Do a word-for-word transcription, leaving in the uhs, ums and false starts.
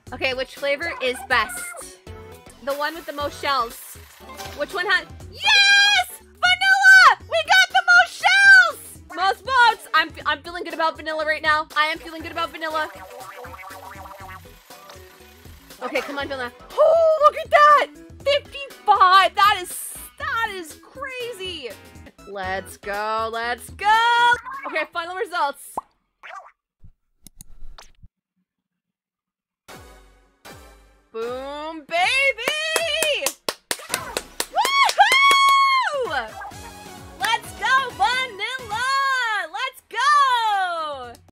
Okay, which flavor is best? The one with the most shells. Which one had... Yes! Vanilla! We got the most shells! Most votes! I'm, I'm feeling good about vanilla right now. I am feeling good about vanilla. Okay, come on, vanilla. Oh, look at that! fifty-five! That is... That is crazy! Let's go, let's go! Okay, final results.